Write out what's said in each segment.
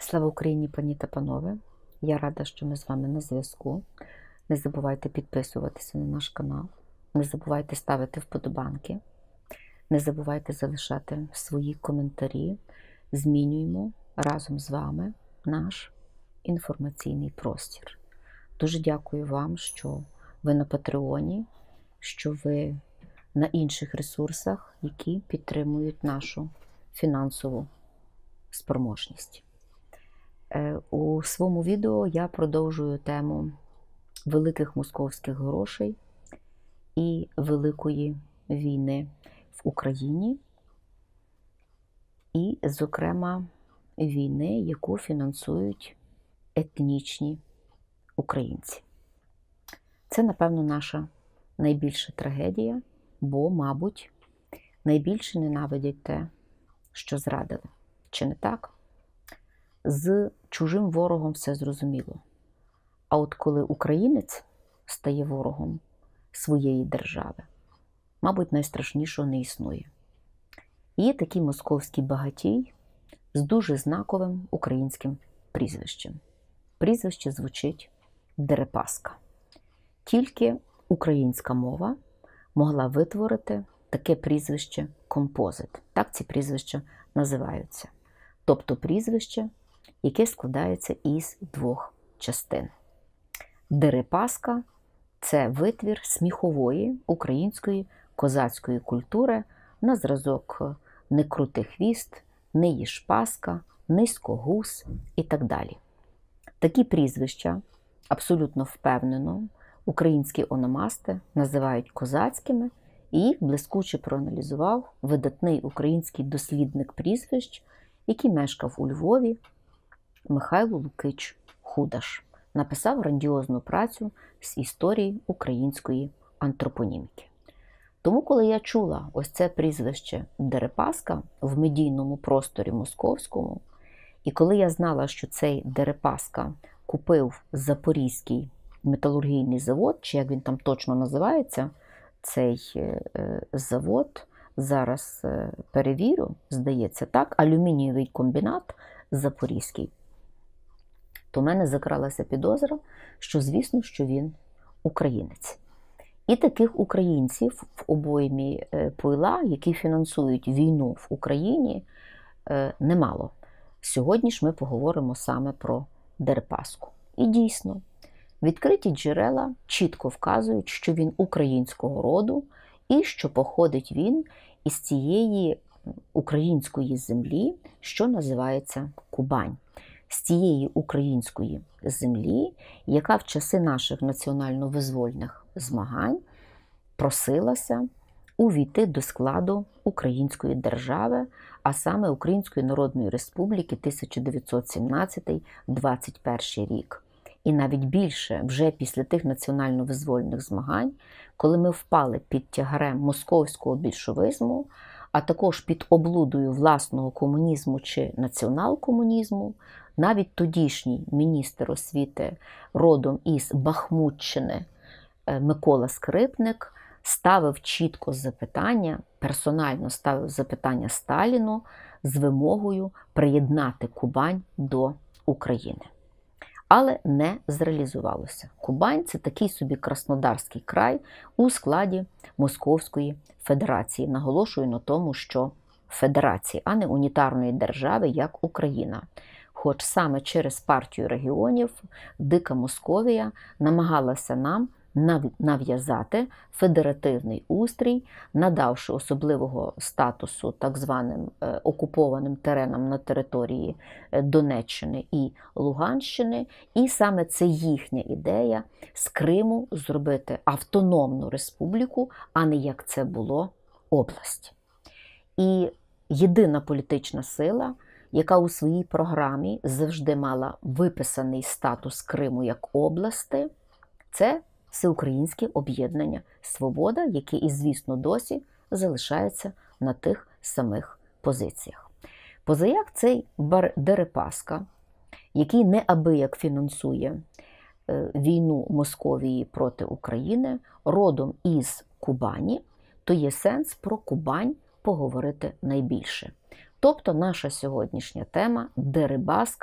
Слава Україні, пані та панове! Я рада, що ми з вами на зв'язку. Не забувайте підписуватися на наш канал, не забувайте ставити вподобанки, не забувайте залишати свої коментарі. Змінюємо разом з вами наш інформаційний простір. Дуже дякую вам, що ви на Патреоні, що ви на інших ресурсах, які підтримують нашу фінансову спроможність. У своєму відео я продовжую тему великих московських грошей і Великої війни в Україні, і, зокрема, війни, яку фінансують етнічні українці. Це, напевно, наша найбільша трагедія, бо, мабуть, найбільше ненавидять те, що зрадили. Чи не так? З чужим ворогом все зрозуміло. А от коли українець стає ворогом своєї держави, мабуть, найстрашнішого не існує. Є такий московський багатій з дуже знаковим українським прізвищем. Прізвище звучить Дерипаска. Тільки українська мова могла витворити таке прізвище композит. Так ці прізвища називаються. Тобто прізвище, яке складається із двох частин. Дерипаска – це витвір сміхової української козацької культури на зразок «не крути хвіст», «не їж паска», «низькогуз» і так далі. Такі прізвища, абсолютно впевнено, українські ономасти називають козацькими, і їх блискуче проаналізував видатний український дослідник прізвищ, який мешкав у Львові, Михайло Лукич Худаш. Написав грандіозну працю з історії української антропоніміки. Тому, коли я чула ось це прізвище Дерипаска в медійному просторі московському, і коли я знала, що цей Дерипаска купив Запорізький металургійний завод, чи як він там точно називається, цей завод, зараз перевірю, здається так, алюмінієвий комбінат Запорізький, то в мене закралася підозра, що, звісно, що він українець. І таких українців в обоймі пойла, які фінансують війну в Україні, немало. Сьогодні ж ми поговоримо саме про Дерипаску. І дійсно, відкриті джерела чітко вказують, що він українського роду і що походить він із цієї української землі, що називається Кубань. З цієї української землі, яка в часи наших національно-визвольних змагань просилася увійти до складу української держави, а саме Української Народної Республіки 1917-21 рік. І навіть більше, вже після тих національно-визвольних змагань, коли ми впали під тягарем московського більшовизму, а також під облудою власного комунізму чи націонал-комунізму, навіть тодішній міністр освіти родом із Бахмутщини Микола Скрипник ставив чітко запитання, персонально ставив запитання Сталіну з вимогою приєднати Кубань до України. Але не зреалізувалося. Кубань – це такий собі Краснодарський край у складі Московської Федерації. Наголошую на тому, що федерації, а не унітарної держави, як Україна. Хоч саме через партію регіонів Дика Московія намагалася нам нав'язати федеративний устрій, надавши особливого статусу так званим окупованим теренам на території Донеччини і Луганщини. І саме це їхня ідея з Криму зробити автономну республіку, а не як це було область. І єдина політична сила, яка у своїй програмі завжди мала виписаний статус Криму як області, це Всеукраїнське об'єднання «Свобода», яке і, звісно, досі залишається на тих самих позиціях. Позаяк цей Дерипаска, який неабияк фінансує війну Московії проти України, родом із Кубані, то є сенс про Кубань поговорити найбільше. Тобто наша сьогоднішня тема – Дерипаска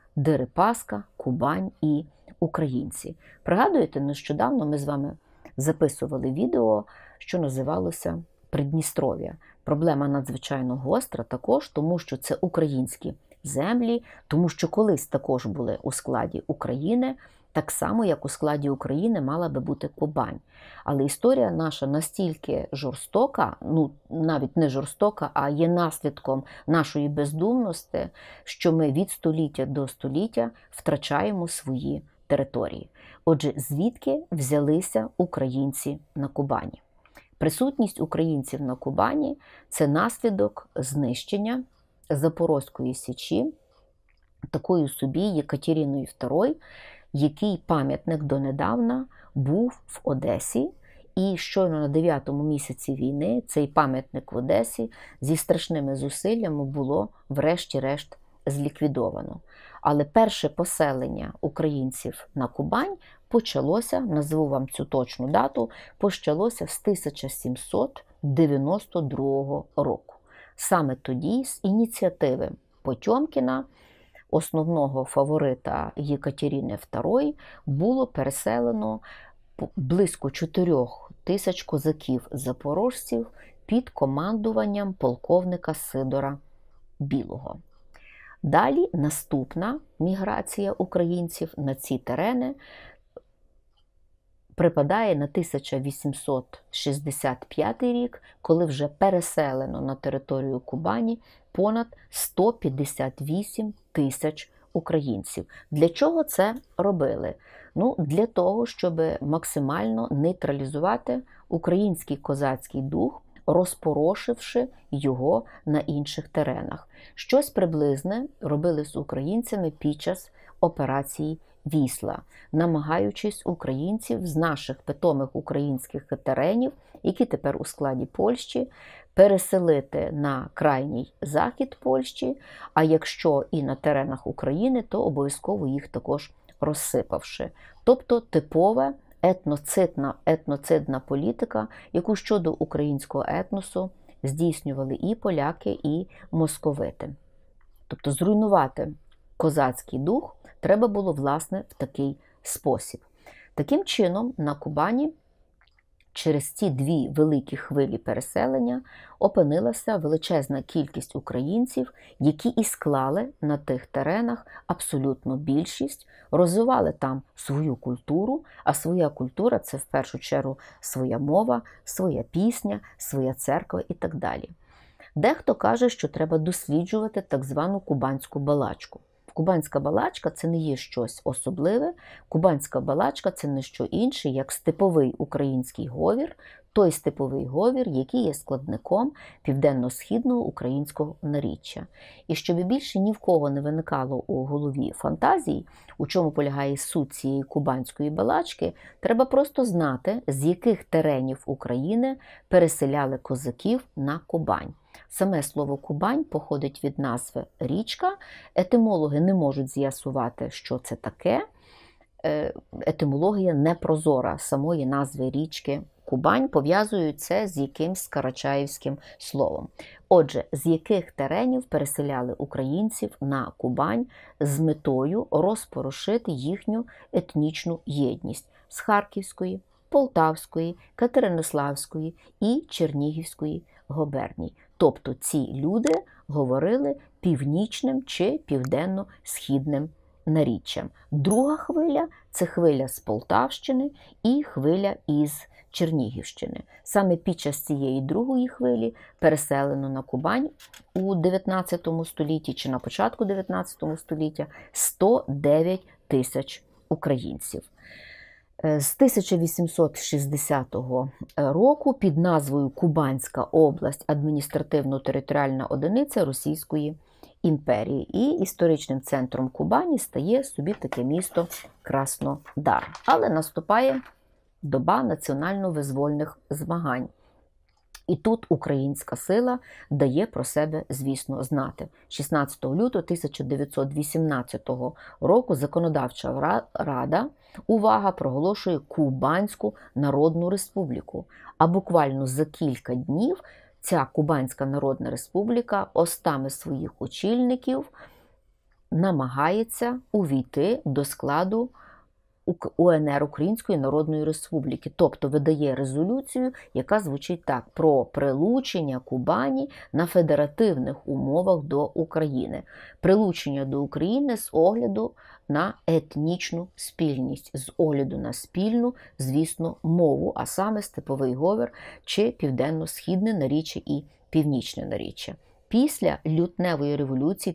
Дерипаска, Кубань і українці. Пригадуєте, нещодавно ми з вами записували відео, що називалося Придністров'я. Проблема надзвичайно гостра також, тому що це українські землі, тому що колись також були у складі України, так само, як у складі України мала би бути Кубань. Але історія наша настільки жорстока, ну навіть не жорстока, а є наслідком нашої бездумності, що ми від століття до століття втрачаємо свої території. Отже, звідки взялися українці на Кубані? Присутність українців на Кубані – це наслідок знищення Запорозької Січі такою собі Єкатериною II, який пам'ятник донедавна був в Одесі. І щойно на 9-му місяці війни цей пам'ятник в Одесі зі страшними зусиллями було врешті-решт зліквідовано. Але перше поселення українців на Кубань почалося, назву вам цю точну дату, почалося з 1792 року. Саме тоді з ініціативи Потьомкіна, основного фаворита Єкатерини II, було переселено близько 4 тисяч козаків-запорожців під командуванням полковника Сидора Білого. Далі наступна міграція українців на ці терени припадає на 1865 рік, коли вже переселено на територію Кубані понад 158 тисяч українців. Для чого це робили? Ну, для того, щоб максимально нейтралізувати український козацький дух, розпорошивши його на інших теренах. Щось приблизне робили з українцями під час операції Вісла, намагаючись українців з наших питомих українських теренів, які тепер у складі Польщі, переселити на крайній захід Польщі, а якщо і на теренах України, то обов'язково їх також розсипавши. Тобто типове етноцидна політика, яку щодо українського етносу здійснювали і поляки, і московити. Тобто зруйнувати козацький дух треба було, власне, в такий спосіб. Таким чином, на Кубані через ці дві великі хвилі переселення опинилася величезна кількість українців, які і склали на тих теренах абсолютну більшість, розвивали там свою культуру, а своя культура – це в першу чергу своя мова, своя пісня, своя церква і так далі. Дехто каже, що треба досліджувати так звану кубанську балачку. Кубанська балачка – це не є щось особливе. Кубанська балачка – це не що інше, як степовий український говір, той степовий говір, який є складником південно-східного українського наріччя. І щоб більше ні в кого не виникало у голові фантазій, у чому полягає суть цієї кубанської балачки, треба просто знати, з яких теренів України переселяли козаків на Кубань. Саме слово Кубань походить від назви річка. Етимологи не можуть з'ясувати, що це таке. Етимологія непрозора самої назви річки Кубань, пов'язують це з якимсь карачаївським словом. Отже, з яких теренів переселяли українців на Кубань з метою розпорошити їхню етнічну єдність з Харківської, Полтавської, Катеринославської і Чернігівської губерній. Тобто ці люди говорили північним чи південно-східним наріччям. Друга хвиля – це хвиля з Полтавщини і хвиля із Чернігівщини. Саме під час цієї другої хвилі переселено на Кубань у 19 столітті чи на початку 19 століття 109 тисяч українців. З 1860 року під назвою Кубанська область адміністративно-територіальна одиниця Російської імперії. І історичним центром Кубані стає собі таке місто Краснодар. Але наступає доба національно-визвольних змагань. І тут українська сила дає про себе, звісно, знати. 16 лютого 1918 року Законодавча Рада, увага, проголошує Кубанську Народну Республіку. А буквально за кілька днів ця Кубанська Народна Республіка остами своїх очільників намагається увійти до складу УНР, Української Народної Республіки. Тобто видає резолюцію, яка звучить так: про прилучення Кубані на федеративних умовах до України. Прилучення до України з огляду на етнічну спільність, з огляду на спільну, звісно, мову, а саме степовий говор чи південно-східне наріччя і північне наріччя. Після лютневої революції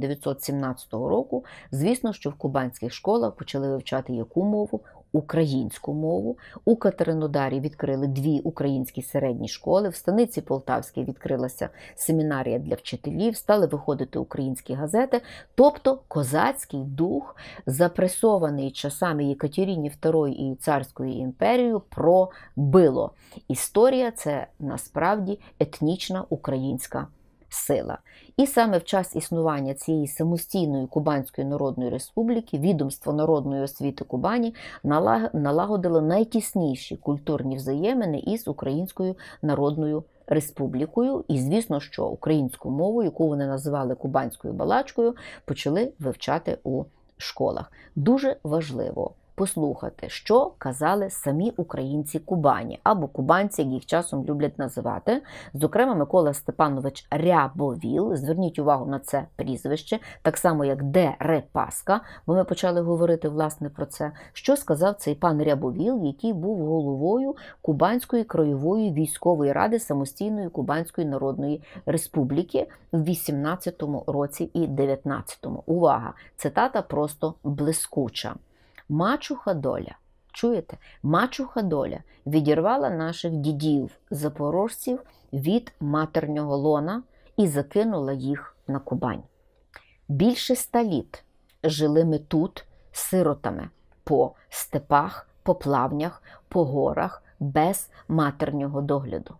1917 року, звісно, що в кубанських школах почали вивчати яку мову? Українську мову. У Катеринодарі відкрили 2 українські середні школи, в Станиці Полтавській відкрилася семінарія для вчителів, стали виходити українські газети. Тобто козацький дух, запресований часами Єкатеріни II і Царською імперією, пробило. Історія – це насправді етнічна українська сила. І саме в час існування цієї самостійної Кубанської Народної Республіки відомство народної освіти Кубані налагодило найтісніші культурні взаємини із Українською Народною Республікою. І, звісно, що українську мову, яку вони називали кубанською балачкою, почали вивчати у школах. Дуже важливо послухати, що казали самі українці Кубані, або кубанці, як їх часом люблять називати. Зокрема, Микола Степанович Рябовіл, зверніть увагу на це прізвище, так само як Дерипаска, бо ми почали говорити, власне, про це. Що сказав цей пан Рябовіл, який був головою Кубанської краєвої військової ради самостійної Кубанської Народної Республіки в 18-му році і 19-му. Увага! Цитата просто блискуча. Мачуха доля, чуєте? Мачуха доля відірвала наших дідів, запорожців від матернього лона і закинула їх на Кубань. Більше 100 літ жили ми тут сиротами по степах, по плавнях, по горах, без матернього догляду.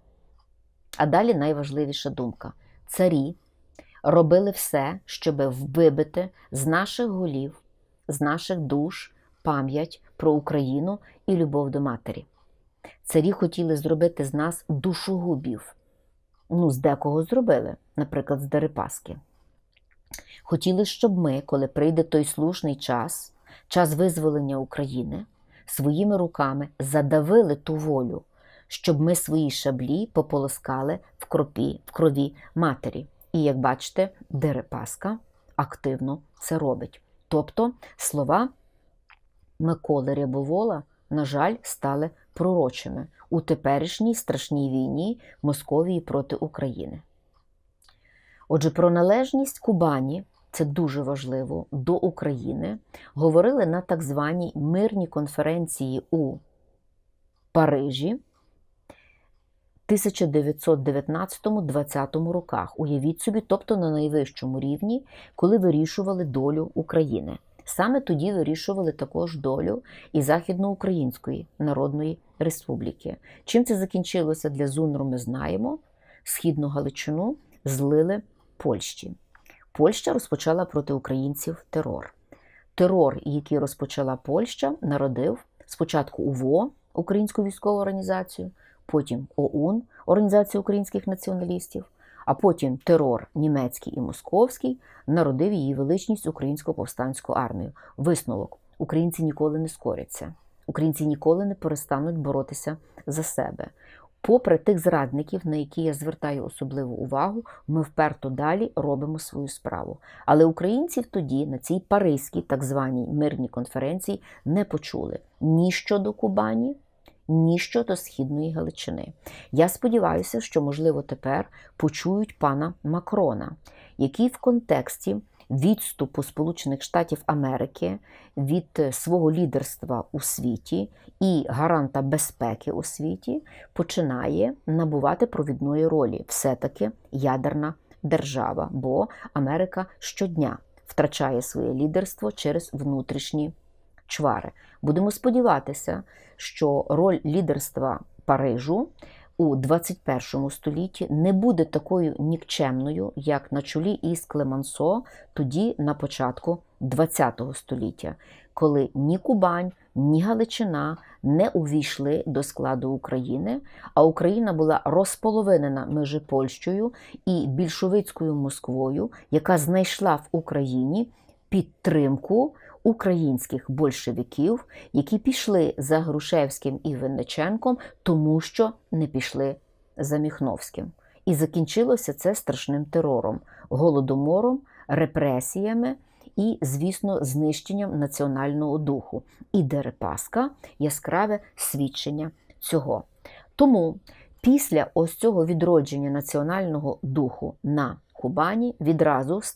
А далі найважливіша думка. Царі робили все, щоб вибити з наших голів, з наших душ пам'ять про Україну і любов до матері. Царі хотіли зробити з нас душогубів. З декого зробили, наприклад, з Дерипаски. Хотіли, щоб ми, коли прийде той слушний час, час визволення України, своїми руками задавили ту волю, щоб ми свої шаблі пополоскали в крові матері. І, як бачите, Дерипаска активно це робить. Тобто, слова Миколи Рябовола, на жаль, стали пророчими у теперішній страшній війні Московії проти України. Отже, про належність Кубані, це дуже важливо, до України говорили на так званій мирній конференції у Парижі 1919-20 роках. Уявіть собі, тобто на найвищому рівні, коли вирішували долю України. Саме тоді вирішували також долю і Західноукраїнської Народної Республіки. Чим це закінчилося для ЗУНРу, ми знаємо. Східну Галичину злили Польщі. Польща розпочала проти українців терор. Терор, який розпочала Польща, народив спочатку УВО, Українську військову організацію, потім ОУН, Організацію українських націоналістів, а потім терор німецький і московський народив її величність Українську повстанську армію. Висновок. Українці ніколи не скоряться. Українці ніколи не перестануть боротися за себе. Попри тих зрадників, на які я звертаю особливу увагу, ми вперто далі робимо свою справу. Але українців тоді, на цій паризькій так званій мирній конференції, не почули ні щодо Кубані, ні щодо Східної Галичини. Я сподіваюся, що, можливо, тепер почують пана Макрона, який в контексті відступу Сполучених Штатів Америки від свого лідерства у світі і гаранта безпеки у світі починає набувати провідної ролі. Все-таки ядерна держава, бо Америка щодня втрачає своє лідерство через внутрішні чвари. Будемо сподіватися, що роль лідерства Парижу у 21 столітті не буде такою нікчемною, як на чолі із Клемансо тоді на початку 20 століття, коли ні Кубань, ні Галичина не увійшли до складу України, а Україна була розполовинена між Польщею і більшовицькою Москвою, яка знайшла в Україні підтримку українських большевиків, які пішли за Грушевським і Винниченком, тому що не пішли за Міхновським. І закінчилося це страшним терором, голодомором, репресіями і, звісно, знищенням національного духу. І Дерипаска – яскраве свідчення цього. Тому після ось цього відродження національного духу на Кубані відразу з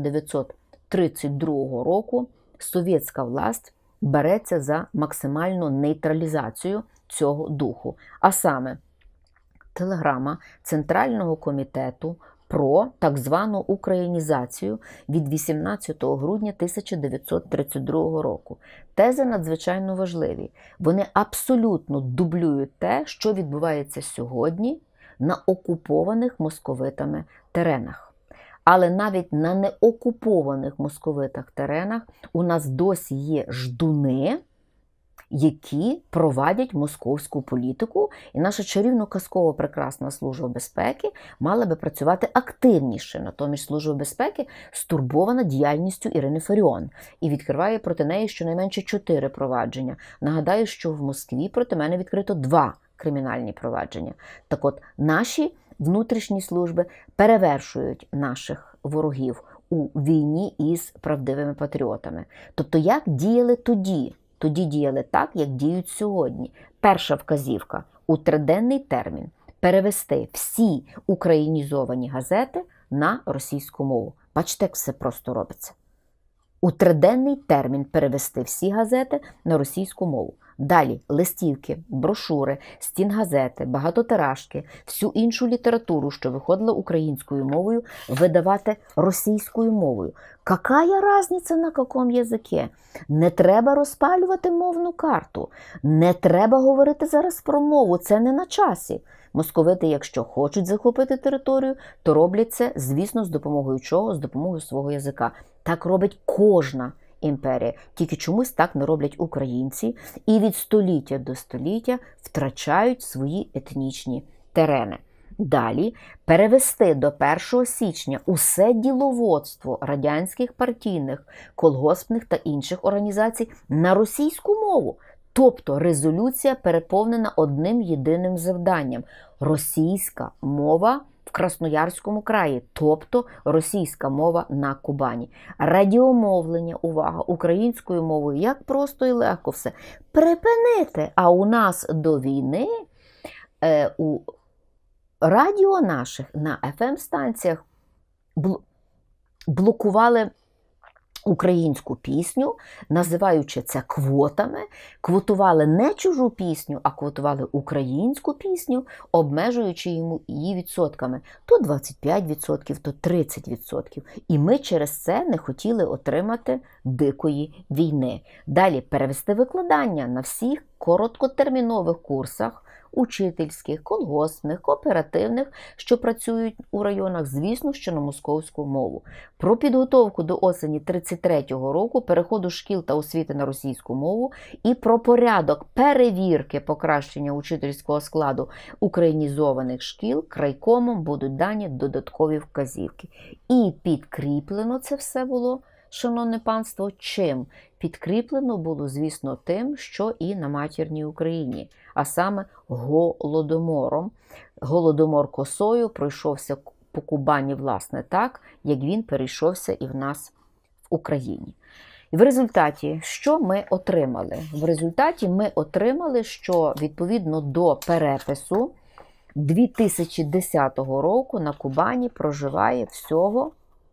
1932 року совєтська власть береться за максимальну нейтралізацію цього духу. А саме телеграма Центрального комітету про так звану українізацію від 18 грудня 1932 року. Тези надзвичайно важливі. Вони абсолютно дублюють те, що відбувається сьогодні на окупованих московитами теренах. Але навіть на неокупованих московитах теренах у нас досі є ждуни, які провадять московську політику, і наша чарівно-казково прекрасна Служба безпеки мала би працювати активніше. Натомість Служба безпеки стурбована діяльністю Ірини Фаріон і відкриває проти неї щонайменше 4 провадження. Нагадаю, що в Москві проти мене відкрито 2 кримінальні провадження. Так от, наші внутрішні служби перевершують наших ворогів у війні із правдивими патріотами. Тобто, як діяли тоді? Тоді діяли так, як діють сьогодні. Перша вказівка – у 3-денний термін перевести всі українізовані газети на російську мову. Бачите, як все просто робиться. У 3-денний термін перевести всі газети на російську мову. Далі листівки, брошури, стінгазети, багатотиражки, всю іншу літературу, що виходила українською мовою, видавати російською мовою. Какая разниця на якому язикі? Не треба розпалювати мовну карту. Не треба говорити зараз про мову, це не на часі. Московити, якщо хочуть захопити територію, то роблять це, звісно, з допомогою чого? З допомогою свого язика. Так робить кожна імперія. Тільки чомусь так не роблять українці і від століття до століття втрачають свої етнічні терени. Далі перевести до 1 січня усе діловодство радянських партійних, колгоспних та інших організацій на російську мову. Тобто резолюція переповнена одним єдиним завданням – російська мова в Красноярському краї, тобто російська мова на Кубані. Радіомовлення, увага, українською мовою, як просто і легко все. Припинити! А у нас до війни у радіо наших на FM-станціях блокували українську пісню, називаючи це квотами, квотували не чужу пісню, а квотували українську пісню, обмежуючи її відсотками. То 25%, то 30%. І ми через це не хотіли отримати дикої війни. Далі перевести викладання на всіх короткотермінових курсах, учительських, колгоспних, кооперативних, що працюють у районах, звісно, що на московську мову. Про підготовку до осені 1933 року, переходу шкіл та освіти на російську мову і про порядок перевірки покращення учительського складу українізованих шкіл крайкомом будуть дані додаткові вказівки. І підкріплено це все було, шановне панство, чим? Підкріплено було, звісно, тим, що і на матірній Україні, а саме голодомором. Голодомор косою пройшовся по Кубані, власне, так, як він перейшовся і в нас в Україні. І в результаті, що ми отримали? В результаті ми отримали, що відповідно до перепису 2010 року на Кубані проживає всього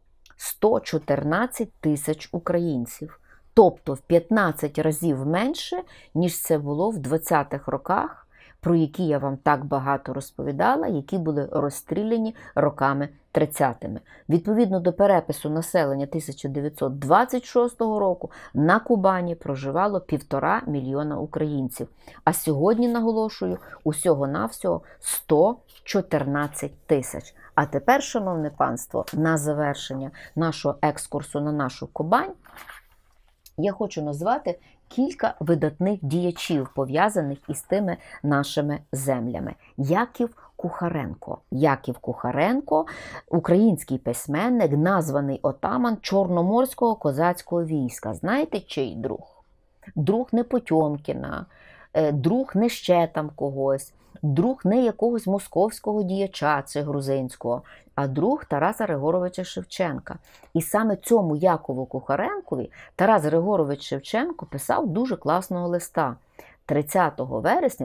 114 тисяч українців. Тобто в 15 разів менше, ніж це було в 20-х роках, про які я вам так багато розповідала, які були розстріляні роками 30-ми. Відповідно до перепису населення 1926 року на Кубані проживало 1,5 мільйона українців. А сьогодні, наголошую, усього-навсього 114 тисяч. А тепер, шановне панство, на завершення нашого екскурсу на нашу Кубань, я хочу назвати кілька видатних діячів, пов'язаних із тими нашими землями. Яків Кухаренко. Яків Кухаренко – український письменник, названий отаман Чорноморського козацького війська. Знаєте, чий друг? Друг не Потьомкіна, друг не ще там когось, друг не якогось московського діяча чи грузинського, а друг Тараса Григоровича Шевченка. І саме цьому Якову Кухаренкові Тарас Григорович Шевченко писав дуже класного листа 30 вересня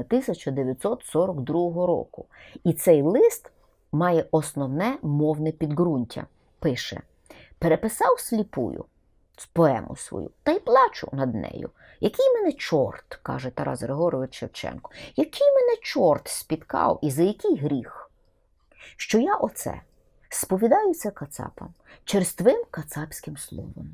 1942 року. І цей лист має основне мовне підґрунтя. Пише: «Переписав сліпую поему свою, та й плачу над нею. Який мене чорт, каже Тарас Григорович Шевченко, який мене чорт спіткав і за який гріх? Що я оце сповідаюся кацапам черствим кацапським словом.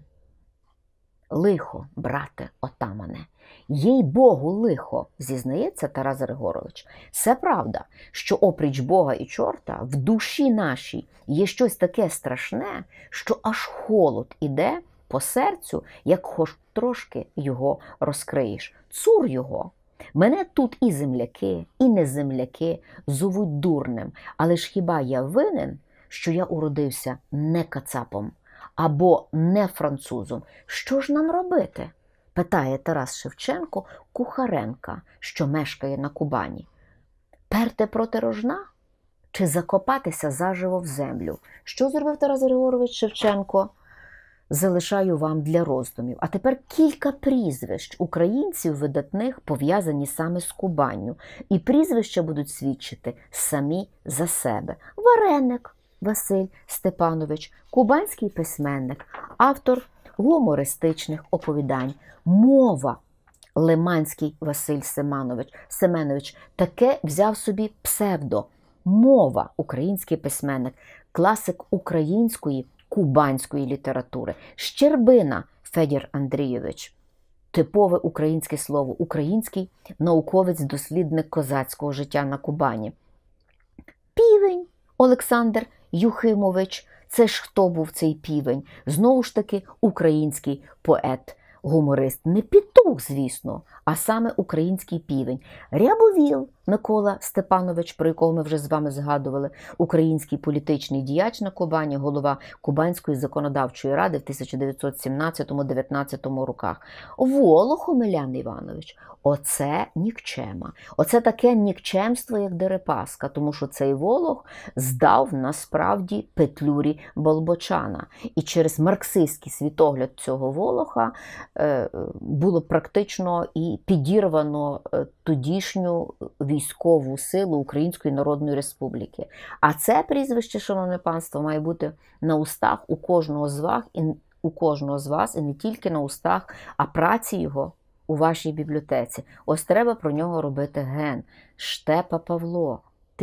Лихо, брате отамане, їй Богу лихо, зізнається Тарас Григорович. Це правда, що опріч Бога і чорта в душі нашій є щось таке страшне, що аж холод іде по серцю, як хоч трошки його розкриєш. Цур його! Мене тут і земляки, і неземляки зовуть дурнем, але ж хіба я винен, що я уродився не кацапом або не французом? Що ж нам робити? Питає Тарас Шевченко Кухаренка, що мешкає на Кубані. Перти проти рожна? Чи закопатися заживо в землю? Що зробив Тарас Григорович Шевченко? Залишаю вам для роздумів. А тепер кілька прізвищ українців видатних пов'язані саме з Кубанню. І прізвища будуть свідчити самі за себе. Вареник Василь Степанович, кубанський письменник, автор гумористичних оповідань. Мова Лиманський Василь Семенович. Таке взяв собі псевдо. Мова український письменник, класик української кубанської літератури. Щербина Федір Андрійович. Типове українське слово. Український науковець-дослідник козацького життя на Кубані. Півень Олександр Юхимович. Це ж хто був цей півень? Знову ж таки, український поет, гуморист. Не петух, звісно, а саме український півень. Рябовіл Микола Степанович, про якого ми вже з вами згадували, український політичний діяч на Кубані, голова Кубанської законодавчої ради в 1917-19 роках. Волох Омелян Іванович. Оце нікчема. Оце таке нікчемство, як Дерипаска, тому що цей Волох здав насправді Петлюрі Болбочана. І через марксистський світогляд цього Волоха було практично і підірвано тодішню військову силу Української Народної Республіки. А це прізвище, шановне панство, має бути на устах у кожного з вас, і не тільки на устах, а праці його у вашій бібліотеці. Ось треба про нього робити ген. Штепа Павло,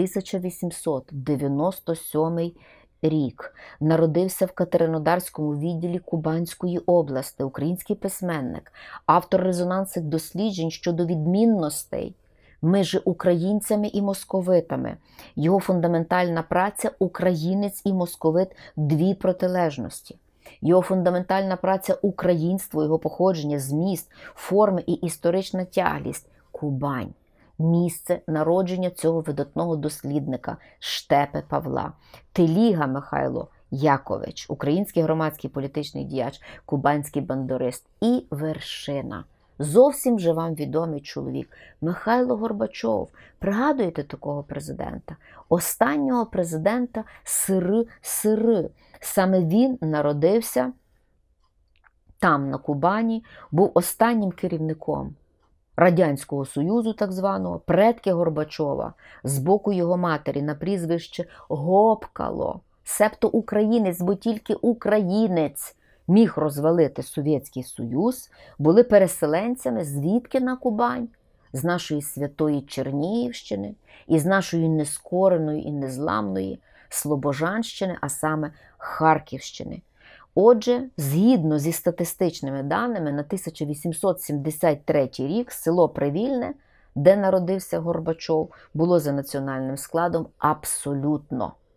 1897 рік. Народився в Катеринодарському відділі Кубанської області, український письменник, автор резонансних досліджень щодо відмінностей між українцями і московитами. Його фундаментальна праця «Українець і московит. Дві протилежності». Його фундаментальна праця «Українство, його походження, зміст, форми і історична тяглість. Кубань». Місце народження цього видатного дослідника Штепи Павла. Теліга Михайло Якович, український громадський політичний діяч, кубанський бандурист. І вершина. Зовсім же вам відомий чоловік Михайло Горбачов. Пригадуєте такого президента? Останнього президента Сири. Саме він народився там, на Кубані, був останнім керівником Радянського Союзу, так званого, предки Горбачова, з боку його матері на прізвище Гопкало. Себто українець, бо тільки українець міг розвалити Совєтський Союз, були переселенцями звідки на Кубань? З нашої святої Чернігівщини і з нашої нескореної і незламної Слобожанщини, а саме Харківщини. Отже, згідно зі статистичними даними, на 1873 рік село Привільне, де народився Горбачов, було за національним складом абсолютно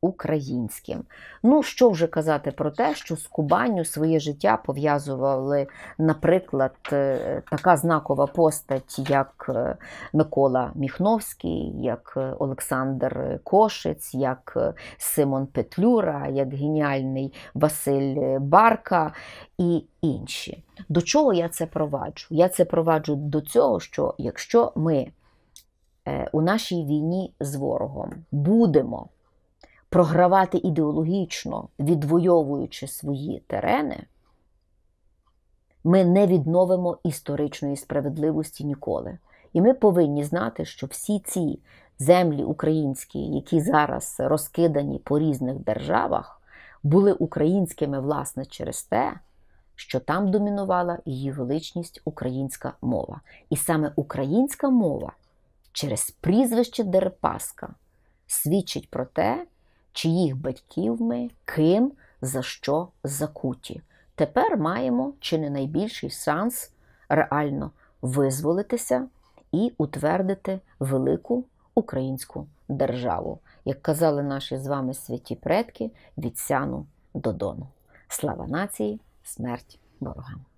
українським. Ну, що вже казати про те, що з Кубанню своє життя пов'язували, наприклад, така знакова постать, як Микола Міхновський, як Олександр Кошиць, як Симон Петлюра, як геніальний Василь Барка і інші. До чого я це проваджу? Я це проваджу до цього, що якщо ми у нашій війні з ворогом будемо програвати ідеологічно, відвоюючи свої терени, ми не відновимо історичної справедливості ніколи. І ми повинні знати, що всі ці землі українські, які зараз розкидані по різних державах, були українськими, власне, через те, що там домінувала її величність українська мова. І саме українська мова через прізвище Дерипаска свідчить про те, чиїх батьків ми, ким, за що закуті. Тепер маємо чи не найбільший шанс реально визволитися і утвердити велику українську державу. Як казали наші з вами святі предки, від Сяну до Дону. Слава нації, смерть ворогам!